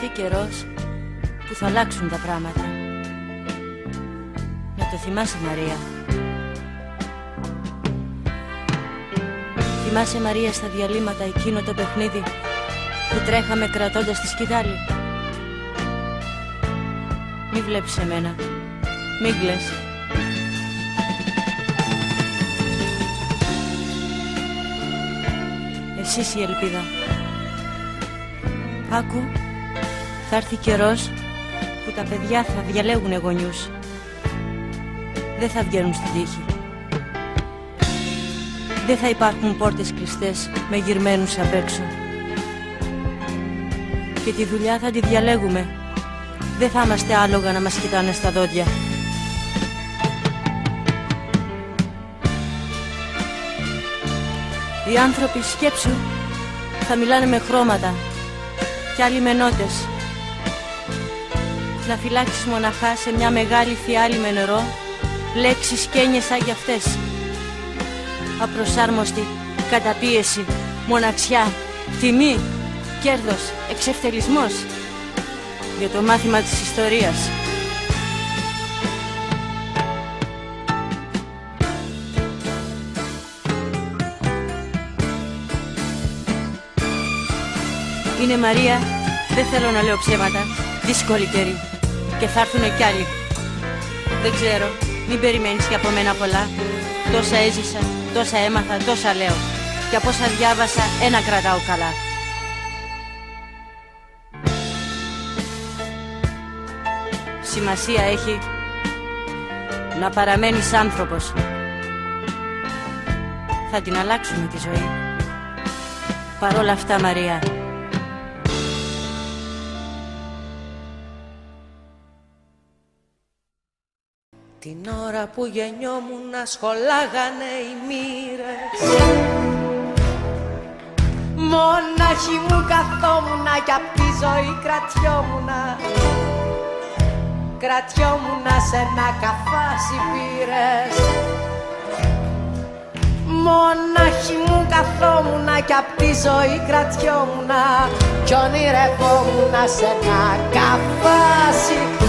καιρός που θα αλλάξουν τα πράγματα. Να το θυμάσαι, Μαρία. Θυμάσαι, Μαρία, στα διαλύματα εκείνο το παιχνίδι που τρέχαμε κρατώντας τη σκητάλη? Μη βλέπεις εμένα, μη κλαις. Εσύ η ελπίδα. Άκου, θα έρθει καιρός που τα παιδιά θα διαλέγουνε γονιούς. Δεν θα βγαίνουν στην τύχη. Δεν θα υπάρχουν πόρτες κλειστές με γυρμένους απ' έξω. Και τη δουλειά θα τη διαλέγουμε. Δεν θα είμαστε άλογα να μας κοιτάνε στα δόντια. Οι άνθρωποι, σκέψου, θα μιλάνε με χρώματα κι άλλοι με νότες. Να φυλάξεις μοναχά σε μια μεγάλη φιάλη με νερό λέξεις και έννοιες σαν κι αυτές. Απροσάρμοστη, καταπίεση, μοναξιά, τιμή, κέρδος, εξευτελισμός. Για το μάθημα της ιστορίας. Είναι, Μαρία, δεν θέλω να λέω ψέματα, δύσκολη καιρή και θα έρθουνε κι άλλοι. Δεν ξέρω, μην περιμένεις και από μένα πολλά. Τόσα έζησα, τόσα έμαθα, τόσα λέω. Και από όσα διάβασα, ένα κρατάω καλά. Σημασία έχει να παραμένεις άνθρωπος. Θα την αλλάξουμε τη ζωή. Παρόλα αυτά, Μαρία, την ώρα που γεννιόμουν σχολάγανε οι μοίρες. Μονάχη μου καθόμουνα κι απ' τη ζωή κρατιόμουνα. Κρατιόμουνα σε ένα καφάσι πήρες. Μονάχη μου καθόμουνα κι απ' τη ζωή κρατιόμουνα. Κι ονειρευόμουνα σε ένα καφάσι.